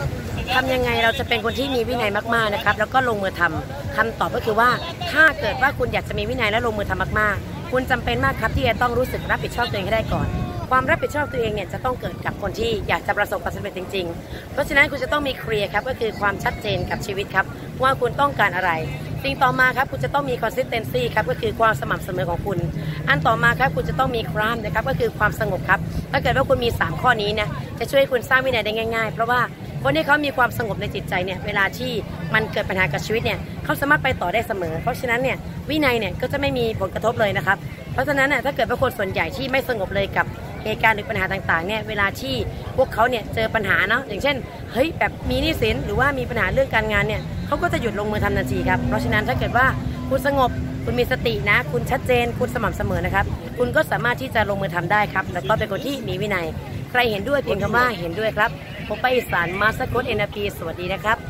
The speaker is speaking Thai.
ทำยังไงเราจะเป็นคนที่มีวินัยมากๆนะครับแล้วก็ลงมือทำคำตอบก็คือว่าถ้าเกิดว่าคุณอยากจะมีวินัยและลงมือทำมากๆคุณจำเป็นมากครับที่จะต้องรู้สึกรับผิดชอบตัวเองให้ได้ก่อนความรับผิดชอบตัวเองเนี่ยจะต้องเกิดกับคนที่อยากจะประสบความสำเร็จจริงๆเพราะฉะนั้นคุณจะต้องมีเคลียร์ครับก็คือความชัดเจนกับชีวิตครับว่าคุณต้องการอะไรสิ่งต่อมาครับคุณจะต้องมี consistency ครับก็คือความสม่ำเสมอของคุณอันต่อมาครับคุณจะต้องมี calm นะครับก็คือความสงบครับถ้าเกิดว่าคุณมี3ข้อนี้นะจะช่วยคุณสร้างวินัยได้ง่ายๆเพราะว่าคนที่เขามีความสงบในจิตใจเนี่ยเวลาที่มันเกิดปัญหากับชีวิตเนี่ยเขาสามารถไปต่อได้เสมอเพราะฉะนั้นเนี่ยวินัยเนี่ยก็จะไม่มีผลกระทบเลยนะครับเพราะฉะนั้นถ้าเกิดว่าคนส่วนใหญ่ที่ไม่สงบเลยกับเหตุการณ์หรือปัญหาต่างๆเนี่ยเวลาที่พวกเขาเนี่ยเจอปัญหาเนาะอย่างเช่นเฮ้ยแบบมีหนี้สินหรือว่ามีปัญหาเรื่องการงานเนี่ยเขาก็จะหยุดลงมือทำทันทีครับเพราะฉะนั้นถ้าเกิดว่าคุณสงบคุณมีสตินะคุณชัดเจนคุณสม่ำเสมอนะครับคุณก็สามารถที่จะลงมือทำได้ครับแล้วก็เป็นคนที่มีวินัยใครเห็นด้วยเพียงคำว่าเห็นด้วยครับผมไปอีสานมาสโค้ดNLP สวัสดีนะครับ